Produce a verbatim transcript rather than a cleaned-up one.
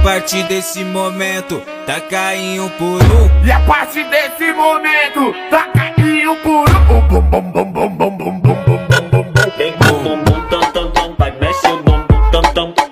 partir desse momento, tá caindo por um. E a partir desse momento, tá caindo por um. Bum bum bum bum bum bum bum bum bum bum bum. Vem com o bumbum tam tam tam, vai mexe o bumbum tam tam.